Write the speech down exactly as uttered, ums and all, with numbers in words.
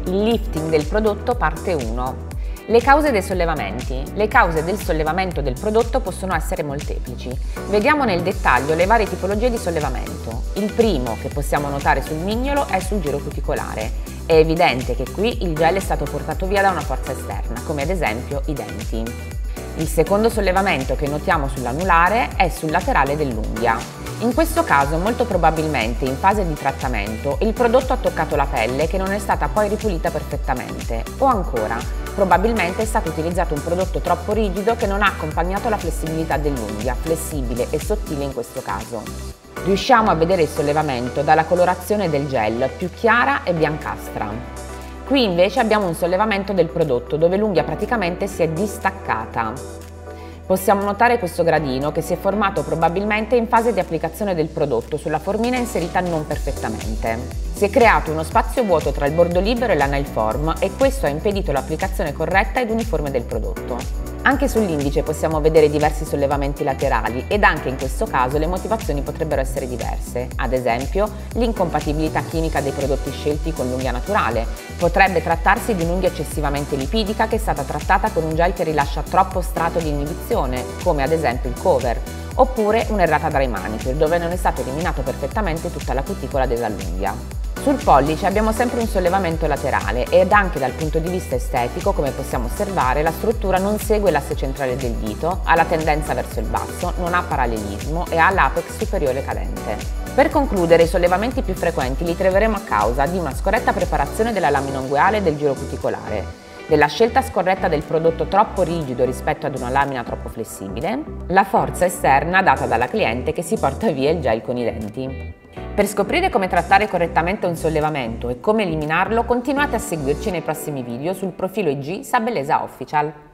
il lifting del prodotto parte uno. Le cause dei sollevamenti. Le cause del sollevamento del prodotto possono essere molteplici. Vediamo nel dettaglio le varie tipologie di sollevamento. Il primo che possiamo notare sul mignolo è sul giro cuticolare. È evidente che qui il gel è stato portato via da una forza esterna, come ad esempio i denti. Il secondo sollevamento che notiamo sull'anulare è sul laterale dell'unghia. In questo caso, molto probabilmente in fase di trattamento, il prodotto ha toccato la pelle che non è stata poi ripulita perfettamente, o ancora, probabilmente è stato utilizzato un prodotto troppo rigido che non ha accompagnato la flessibilità dell'unghia, flessibile e sottile in questo caso. Riusciamo a vedere il sollevamento dalla colorazione del gel, più chiara e biancastra. Qui invece abbiamo un sollevamento del prodotto dove l'unghia praticamente si è distaccata. Possiamo notare questo gradino che si è formato probabilmente in fase di applicazione del prodotto sulla formina inserita non perfettamente. Si è creato uno spazio vuoto tra il bordo libero e la nail form e questo ha impedito l'applicazione corretta ed uniforme del prodotto. Anche sull'indice possiamo vedere diversi sollevamenti laterali ed anche in questo caso le motivazioni potrebbero essere diverse. Ad esempio, l'incompatibilità chimica dei prodotti scelti con l'unghia naturale. Potrebbe trattarsi di un'unghia eccessivamente lipidica che è stata trattata con un gel che rilascia troppo strato di inibizione, come ad esempio il cover, oppure un'errata dry manicure, dove non è stato eliminato perfettamente tutta la cuticola dell'unghia. Sul pollice abbiamo sempre un sollevamento laterale ed anche dal punto di vista estetico, come possiamo osservare, la struttura non segue l'asse centrale del dito, ha la tendenza verso il basso, non ha parallelismo e ha l'apex superiore cadente. Per concludere, i sollevamenti più frequenti li troveremo a causa di una scorretta preparazione della lamina ungueale e del giro cuticolare, della scelta scorretta del prodotto troppo rigido rispetto ad una lamina troppo flessibile, la forza esterna data dalla cliente che si porta via il gel con i denti. Per scoprire come trattare correttamente un sollevamento e come eliminarlo, continuate a seguirci nei prossimi video sul profilo I G Sabellesa Official.